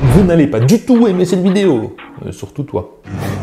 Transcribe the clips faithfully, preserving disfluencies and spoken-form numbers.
Vous n'allez pas du tout aimer cette vidéo, euh, surtout toi.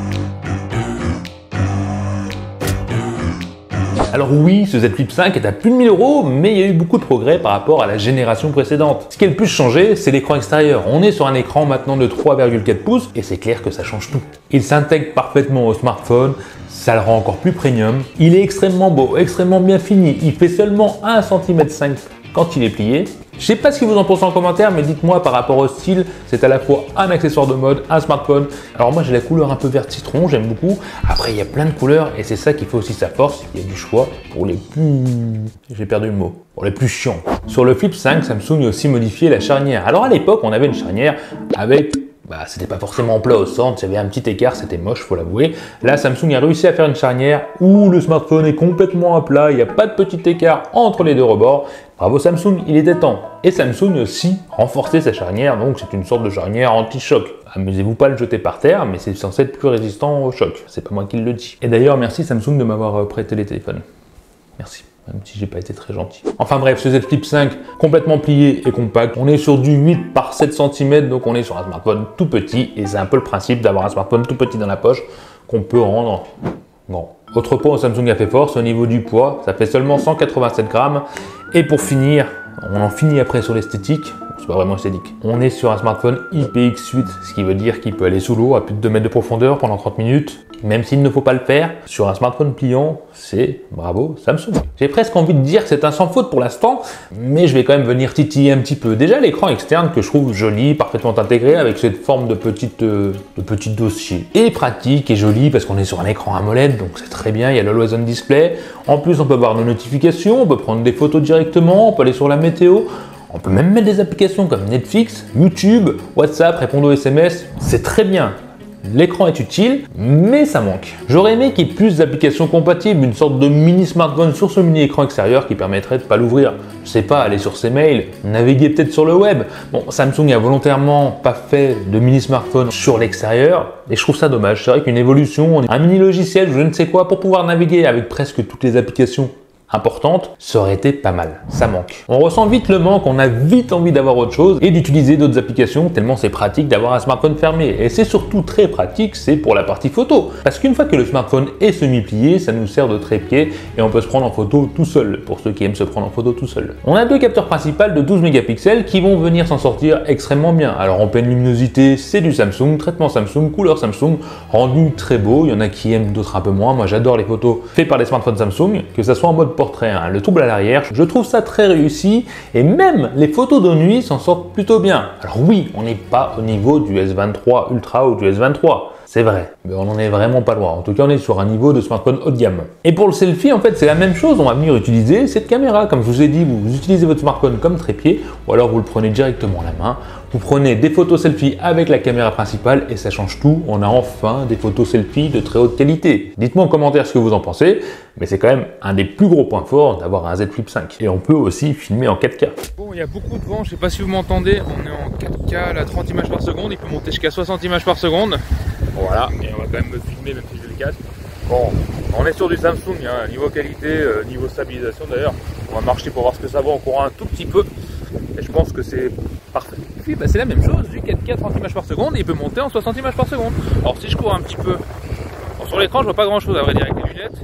Alors oui, ce Z Flip cinq est à plus de mille euros, mais il y a eu beaucoup de progrès par rapport à la génération précédente. Ce qui est le plus changé, c'est l'écran extérieur. On est sur un écran maintenant de trois virgule quatre pouces, et c'est clair que ça change tout. Il s'intègre parfaitement au smartphone, ça le rend encore plus premium. Il est extrêmement beau, extrêmement bien fini. Il fait seulement un centimètre cinq quand il est plié. Je sais pas ce que vous en pensez en commentaire, mais dites-moi par rapport au style, c'est à la fois un accessoire de mode, un smartphone. Alors moi j'ai la couleur un peu vert citron, j'aime beaucoup. Après il y a plein de couleurs et c'est ça qui fait aussi sa force. Il y a du choix pour les plus... j'ai perdu le mot. Pour les plus chiants. Sur le Flip cinq, Samsung a aussi modifié la charnière. Alors à l'époque, on avait une charnière avec... bah, c'était pas forcément plat au centre, il y avait un petit écart, c'était moche, faut l'avouer. Là, Samsung a réussi à faire une charnière où le smartphone est complètement à plat, il n'y a pas de petit écart entre les deux rebords. Bravo Samsung, il était temps. Et Samsung a aussi renforcé sa charnière, donc c'est une sorte de charnière anti-choc. Amusez-vous pas à le jeter par terre, mais c'est censé être plus résistant au choc. C'est pas moi qui le dis. Et d'ailleurs, merci Samsung de m'avoir prêté les téléphones. Merci. Même si j'ai pas été très gentil. Enfin bref, ce Z Flip cinq complètement plié et compact. On est sur du huit par sept centimètres, donc on est sur un smartphone tout petit. Et c'est un peu le principe d'avoir un smartphone tout petit dans la poche qu'on peut rendre grand. Autre point où Samsung a fait force, au niveau du poids, ça fait seulement cent quatre-vingt-sept grammes. Et pour finir, on en finit après sur l'esthétique. C'est pas vraiment esthétique. On est sur un smartphone I P X huit, ce qui veut dire qu'il peut aller sous l'eau à plus de deux mètres de profondeur pendant trente minutes. Même s'il ne faut pas le faire, sur un smartphone pliant, c'est bravo Samsung. J'ai presque envie de dire que c'est un sans faute pour l'instant, mais je vais quand même venir titiller un petit peu. Déjà l'écran externe que je trouve joli, parfaitement intégré avec cette forme de petite, euh, de petit dossier. Et pratique et joli parce qu'on est sur un écran AMOLED, donc c'est très bien, il y a l'Always On Display. En plus on peut voir nos notifications, on peut prendre des photos directement, on peut aller sur la météo. On peut même mettre des applications comme Netflix, YouTube, WhatsApp, répondre aux S M S, c'est très bien. L'écran est utile, mais ça manque. J'aurais aimé qu'il y ait plus d'applications compatibles, une sorte de mini smartphone sur ce mini écran extérieur qui permettrait de ne pas l'ouvrir. Je sais pas, aller sur ses mails, naviguer peut-être sur le web. Bon, Samsung a volontairement pas fait de mini smartphone sur l'extérieur, et je trouve ça dommage. C'est vrai qu'une évolution, un mini logiciel, je ne sais quoi, pour pouvoir naviguer avec presque toutes les applications importante, ça aurait été pas mal. Ça manque. On ressent vite le manque, on a vite envie d'avoir autre chose et d'utiliser d'autres applications tellement c'est pratique d'avoir un smartphone fermé. Et c'est surtout très pratique, c'est pour la partie photo. Parce qu'une fois que le smartphone est semi-plié, ça nous sert de trépied et on peut se prendre en photo tout seul, pour ceux qui aiment se prendre en photo tout seul. On a deux capteurs principaux de douze mégapixels qui vont venir s'en sortir extrêmement bien. Alors en pleine luminosité, c'est du Samsung, traitement Samsung, couleur Samsung, rendu très beau. Il y en a qui aiment, d'autres un peu moins. Moi j'adore les photos faites par les smartphones Samsung, que ça soit en mode portrait, hein, le double à l'arrière, je trouve ça très réussi et même les photos de nuit s'en sortent plutôt bien. Alors oui, on n'est pas au niveau du S vingt-trois Ultra ou du S vingt-trois, c'est vrai, mais on n'en est vraiment pas loin. En tout cas, on est sur un niveau de smartphone haut de gamme. Et pour le selfie, en fait, c'est la même chose. On va venir utiliser cette caméra. Comme je vous ai dit, vous, vous utilisez votre smartphone comme trépied ou alors vous le prenez directement à la main. Vous prenez des photos selfie avec la caméra principale et ça change tout. On a enfin des photos selfie de très haute qualité. Dites-moi en commentaire ce que vous en pensez, mais c'est quand même un des plus gros points forts d'avoir un Z Flip cinq. Et on peut aussi filmer en quatre K. Bon, il y a beaucoup de vent, je sais pas si vous m'entendez. On est en quatre K, là, trente images par seconde. Il peut monter jusqu'à soixante images par seconde. Voilà, et on va quand même me filmer même si j'ai le casque. Bon, on est sur du Samsung, hein, niveau qualité, euh, niveau stabilisation d'ailleurs. On va marcher pour voir ce que ça vaut en courant un tout petit peu. Et je pense que c'est parfait. Et puis bah, c'est la même chose, du quatre K trente images par seconde, et il peut monter en soixante images par seconde. Alors si je cours un petit peu, bon, sur l'écran je vois pas grand chose à vrai dire avec les lunettes,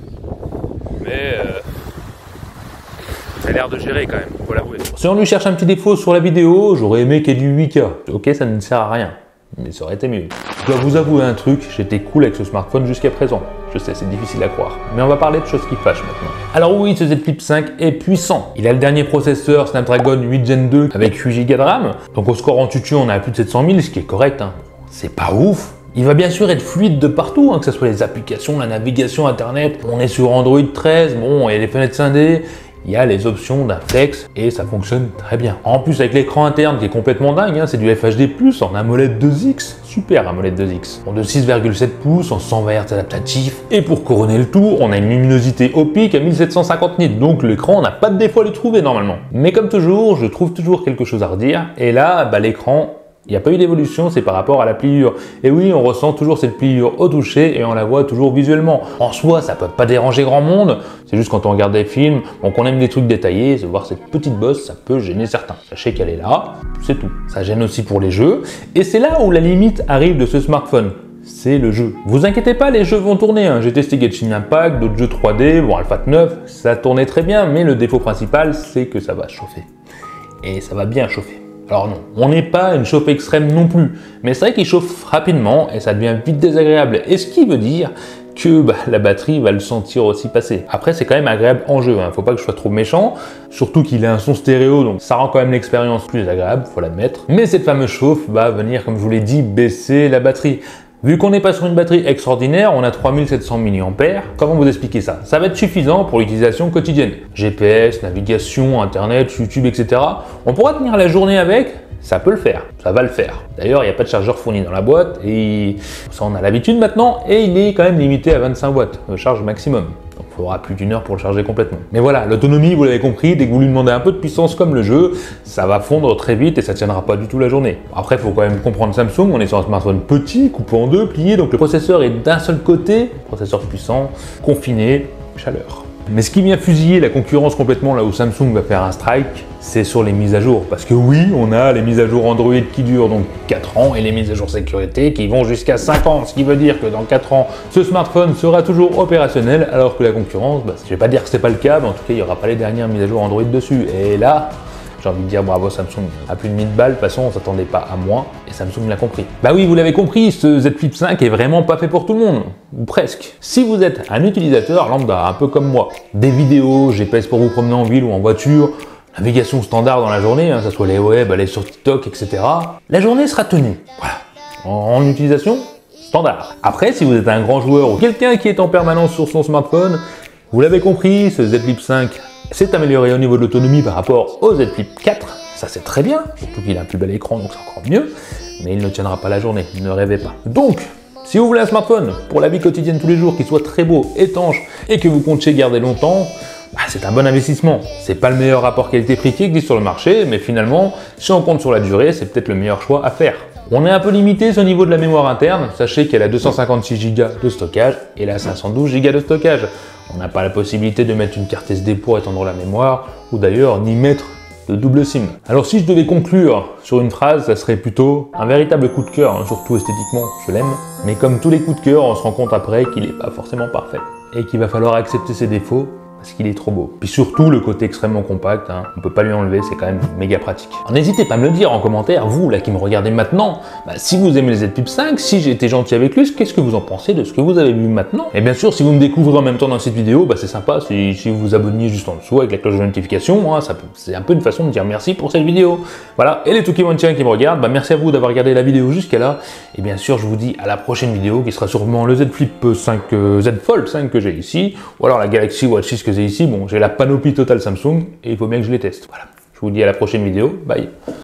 mais euh, ça a l'air de gérer quand même, faut l'avouer. Si on lui cherche un petit défaut sur la vidéo, j'aurais aimé qu'il y ait du huit K. Ok, ça ne sert à rien, mais ça aurait été mieux. Je dois vous avouer un truc, j'étais cool avec ce smartphone jusqu'à présent. Je sais, c'est difficile à croire. Mais on va parler de choses qui fâchent maintenant. Alors oui, ce Z Flip cinq est puissant. Il a le dernier processeur Snapdragon huit Gen deux avec huit giga de RAM. Donc au score en tutu, on a plus de sept cent mille, ce qui est correct. Hein. C'est pas ouf. Il va bien sûr être fluide de partout, hein, que ce soit les applications, la navigation, Internet. On est sur Android treize, bon, il y a les fenêtres scindées. Il y a les options d'un flex et ça fonctionne très bien. En plus avec l'écran interne qui est complètement dingue, hein, c'est du F H D plus, en AMOLED deux X, super AMOLED deux X. On de six virgule sept pouces en cent vingt hertz adaptatif. Et pour couronner le tout, on a une luminosité optique à mille sept cent cinquante nits, donc l'écran n'a pas de défaut à lui trouver normalement. Mais comme toujours, je trouve toujours quelque chose à redire, et là, bah, l'écran Il n'y a pas eu d'évolution, c'est par rapport à la pliure. Et oui, on ressent toujours cette pliure au toucher et on la voit toujours visuellement. En soi, ça peut pas déranger grand monde, c'est juste quand on regarde des films, donc on aime des trucs détaillés, se voir cette petite bosse, ça peut gêner certains. Sachez qu'elle est là, c'est tout. Ça gêne aussi pour les jeux, et c'est là où la limite arrive de ce smartphone. C'est le jeu. Vous inquiétez pas, les jeux vont tourner. Hein. J'ai testé Genshin Impact, d'autres jeux trois D, bon Alpha neuf, ça tournait très bien, mais le défaut principal, c'est que ça va chauffer. Et ça va bien chauffer. Alors non, on n'est pas une chauffe extrême non plus, mais c'est vrai qu'il chauffe rapidement et ça devient vite désagréable. Et ce qui veut dire que bah, la batterie va le sentir aussi passer. Après, c'est quand même agréable en jeu, hein. Faut pas que je sois trop méchant, surtout qu'il a un son stéréo, donc ça rend quand même l'expérience plus agréable, faut l'admettre. Mais cette fameuse chauffe va venir, comme je vous l'ai dit, baisser la batterie. Vu qu'on n'est pas sur une batterie extraordinaire, on a trois mille sept cents milliampères, comment vous expliquer ça? Ça va être suffisant pour l'utilisation quotidienne. G P S, navigation, internet, YouTube, et cetera. On pourra tenir la journée avec, ça peut le faire, ça va le faire. D'ailleurs, il n'y a pas de chargeur fourni dans la boîte, et ça on a l'habitude maintenant, et il est quand même limité à vingt-cinq watts de charge maximum. Donc il faudra plus d'une heure pour le charger complètement. Mais voilà, l'autonomie, vous l'avez compris, dès que vous lui demandez un peu de puissance comme le jeu, ça va fondre très vite et ça tiendra pas du tout la journée. Après, il faut quand même comprendre Samsung, on est sur un smartphone petit, coupé en deux, plié, donc le processeur est d'un seul côté, processeur puissant, confiné, chaleur. Mais ce qui vient fusiller la concurrence complètement là où Samsung va faire un strike, c'est sur les mises à jour. Parce que oui, on a les mises à jour Android qui durent donc quatre ans et les mises à jour sécurité qui vont jusqu'à cinq ans. Ce qui veut dire que dans quatre ans, ce smartphone sera toujours opérationnel alors que la concurrence, bah, je vais pas dire que c'est pas le cas, mais en tout cas, il n'y aura pas les dernières mises à jour Android dessus. Et là, j'ai envie de dire bravo Samsung. À plus de mille balles, de toute façon, on s'attendait pas à moins et Samsung l'a compris. Bah oui, vous l'avez compris, ce Z Flip cinq est vraiment pas fait pour tout le monde, ou presque. Si vous êtes un utilisateur lambda, un peu comme moi, des vidéos, G P S pour vous promener en ville ou en voiture, navigation standard dans la journée, hein, que ce soit les web, aller sur TikTok, et cetera, la journée sera tenue. Voilà. En, en utilisation standard. Après, si vous êtes un grand joueur ou quelqu'un qui est en permanence sur son smartphone, vous l'avez compris, ce Z Flip cinq s'est amélioré au niveau de l'autonomie par rapport au Z Flip quatre, ça c'est très bien, surtout qu'il a un plus bel écran donc c'est encore mieux, mais il ne tiendra pas la journée, ne rêvez pas. Donc, si vous voulez un smartphone pour la vie quotidienne tous les jours qui soit très beau, étanche et que vous comptiez garder longtemps, bah, c'est un bon investissement. C'est pas le meilleur rapport qualité-prix qui existe sur le marché, mais finalement, si on compte sur la durée, c'est peut-être le meilleur choix à faire. On est un peu limité au niveau de la mémoire interne, sachez qu'elle a deux cent cinquante-six giga de stockage et la cinq cent douze giga de stockage. On n'a pas la possibilité de mettre une carte S D pour étendre la mémoire, ou d'ailleurs ni mettre de double SIM. Alors si je devais conclure sur une phrase, ça serait plutôt un véritable coup de cœur, hein, surtout esthétiquement, je l'aime. Mais comme tous les coups de cœur, on se rend compte après qu'il n'est pas forcément parfait et qu'il va falloir accepter ses défauts parce qu'il est trop beau. Puis surtout le côté extrêmement compact, hein, on peut pas lui enlever, c'est quand même méga pratique. Alors n'hésitez pas à me le dire en commentaire, vous là qui me regardez maintenant, bah, si vous aimez le Z Flip cinq, si j'ai été gentil avec lui, qu'est-ce que vous en pensez de ce que vous avez vu maintenant? Et bien sûr, si vous me découvrez en même temps dans cette vidéo, bah, c'est sympa si, si vous vous abonnez juste en dessous avec la cloche de notification, hein, c'est un peu une façon de dire merci pour cette vidéo. Voilà, et les Toukimoniens qui me regardent, bah, merci à vous d'avoir regardé la vidéo jusqu'à là, et bien sûr je vous dis à la prochaine vidéo qui sera sûrement le Z Flip cinq, euh, Z Fold cinq que j'ai ici, ou alors la Galaxy Watch six que j'ai ici. Bon, j'ai la panoplie totale Samsung et il faut bien que je les teste. Voilà, je vous dis à la prochaine vidéo, bye.